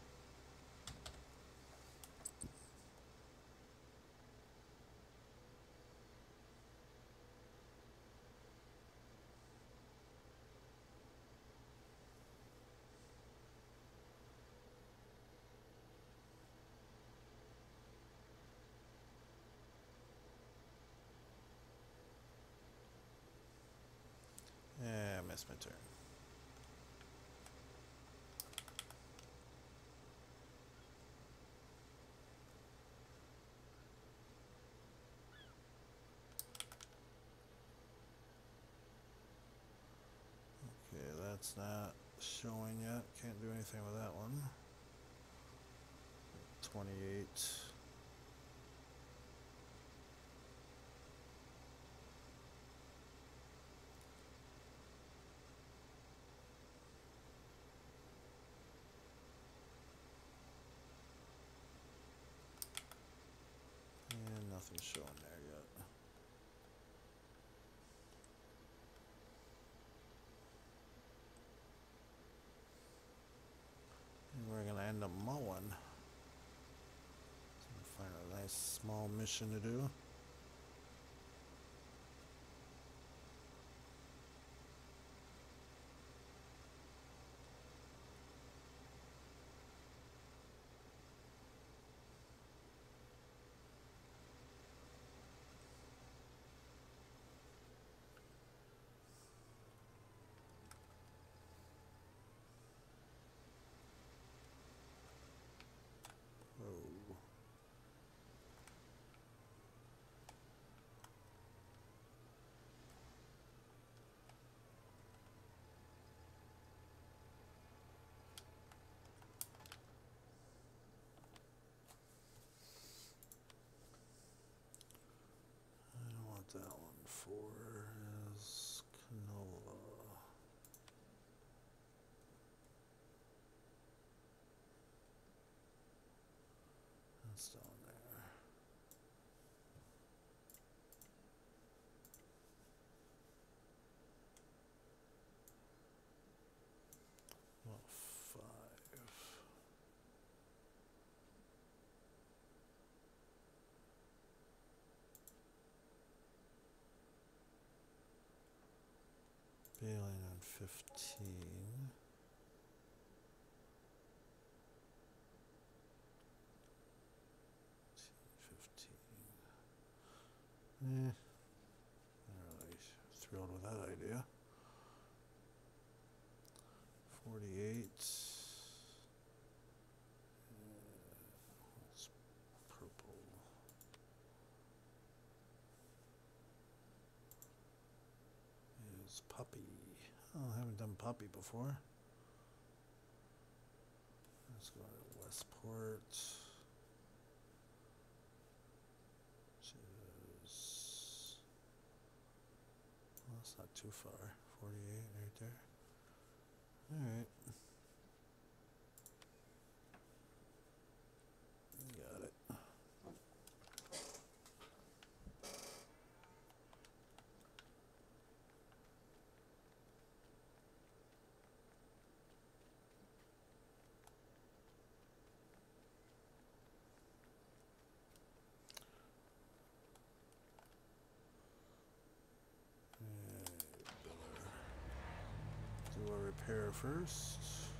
Yeah, I missed my turn. Okay, that's not showing yet. Can't do anything with that one. twenty-eight. And nothing showing there yet. And we're gonna end up mowing. So find a nice small mission to do. Oh. I don't want that one. Four is canola. That's down there. fifteen. fifteen. Eh, not really thrilled with that idea. forty-eight. It's purple. Is puppy. Oh, I haven't done puppy before. Let's go to Westport. Choose. Well, that's not too far. forty-eight right there. Alright. Got it. Do a repair first.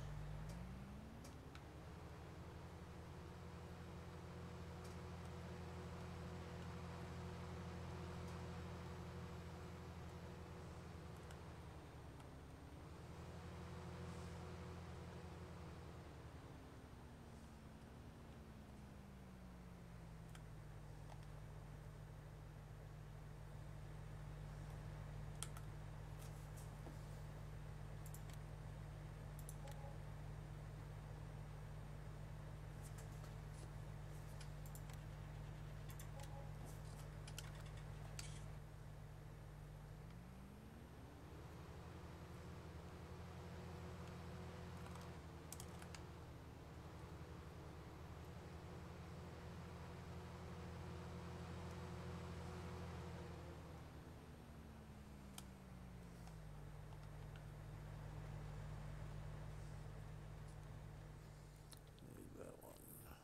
Need that one.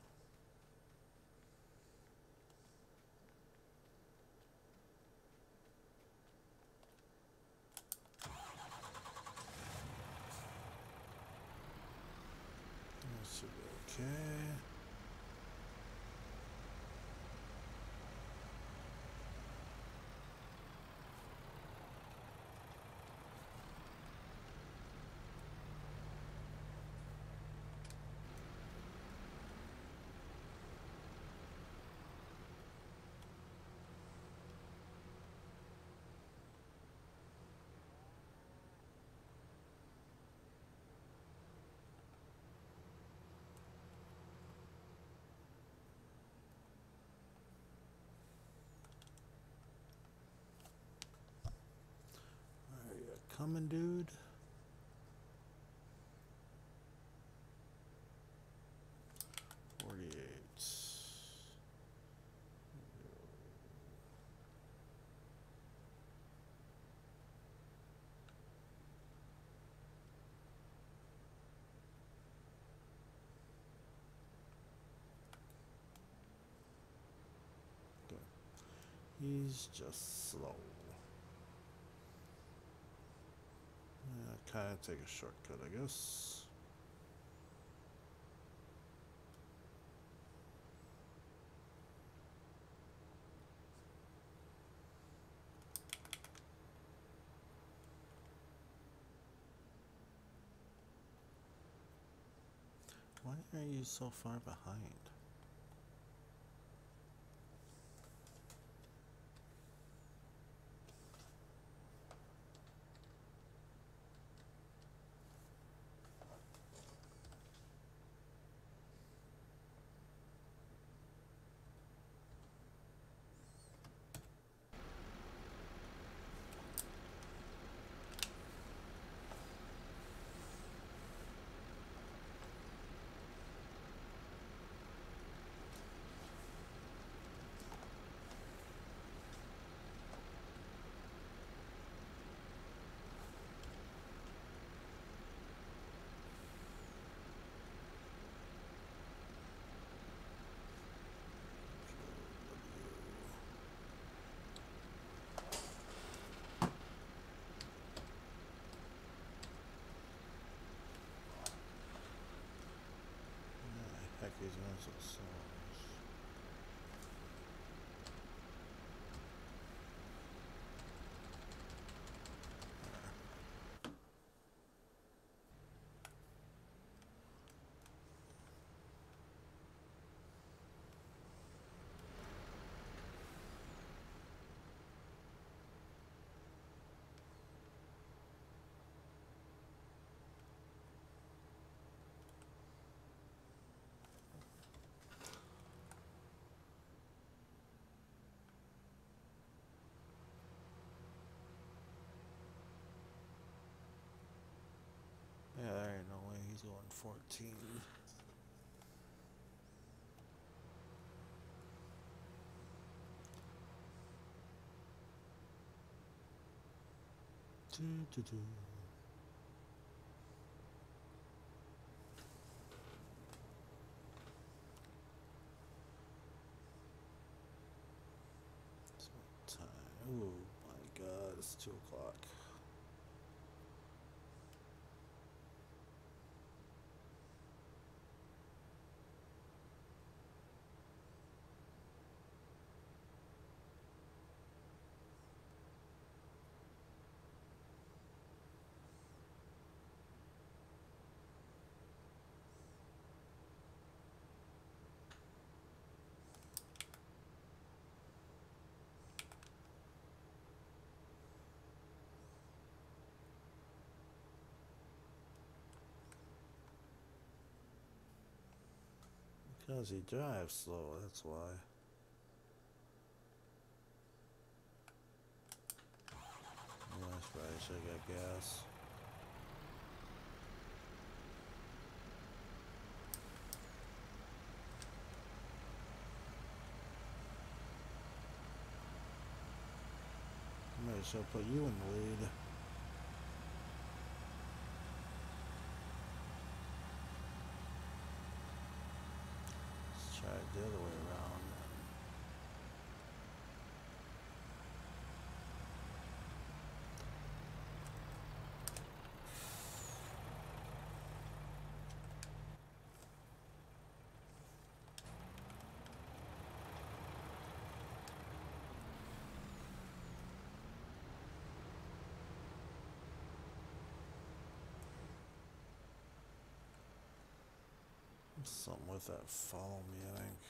That should be okay. Alright, you coming, dude? forty-eight. Okay. He's just slow. Yeah, kind of take a shortcut, I guess. Why are you so far behind? Do, do, do. It's what time? Oh my God! It's two o'clock. Because he drives slow, that's why. Yeah, that's right, I should have got gas. Maybe I should put you in the lead. Let's try it the other way around. Something with that follow me, I think.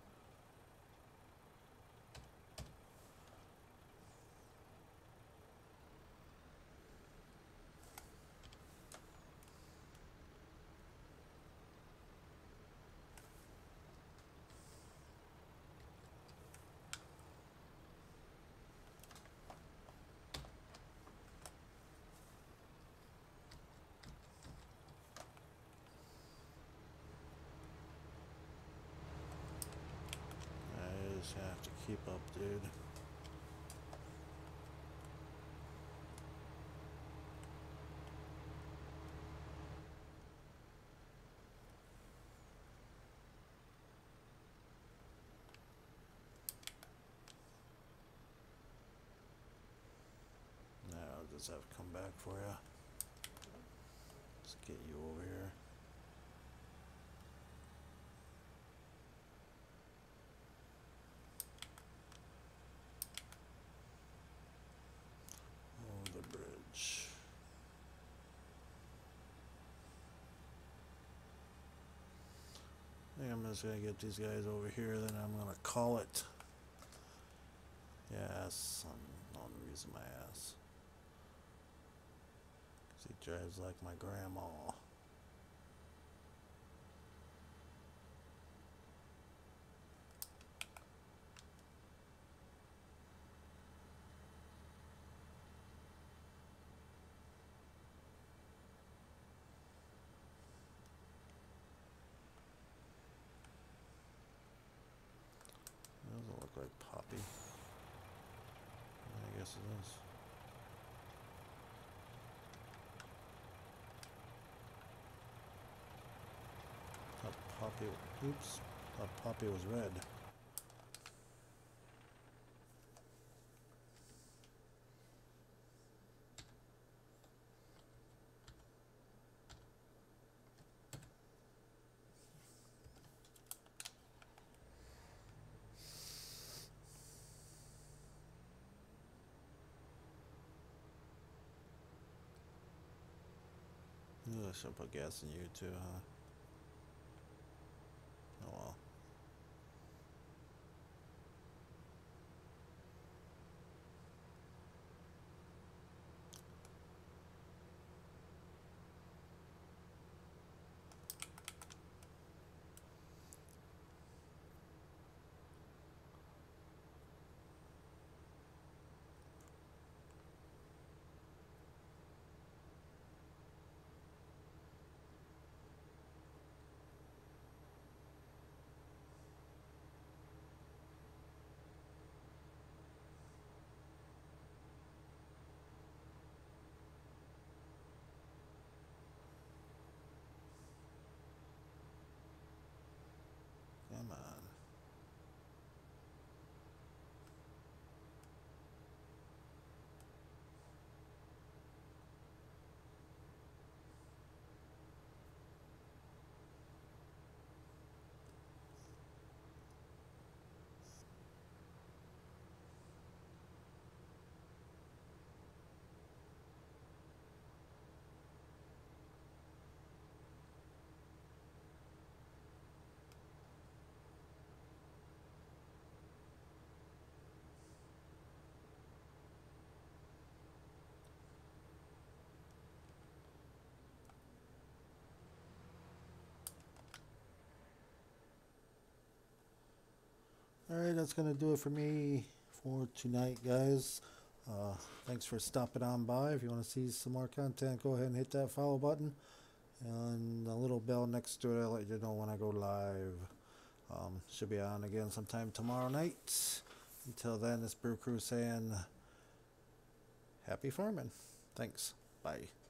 I just have to keep up, dude. Now I'll just have to come back for you. Let's get you over here. Over the bridge. I think I'm just gonna get these guys over here, then I'm gonna call it. Yes, I'm on using my ass. 'Cause he drives like my grandma. Doesn't look like Poppy. I guess it is. Thought Poppy, oops, thought Poppy was red. Ooh, I should put gas in you too, huh? Oh well. Alright, that's going to do it for me for tonight, guys. Uh, thanks for stopping on by. If you want to see some more content, go ahead and hit that follow button. And the little bell next to it, I'll let you know when I go live. Um, should be on again sometime tomorrow night. Until then, it's Brew Crew saying, happy farming. Thanks. Bye.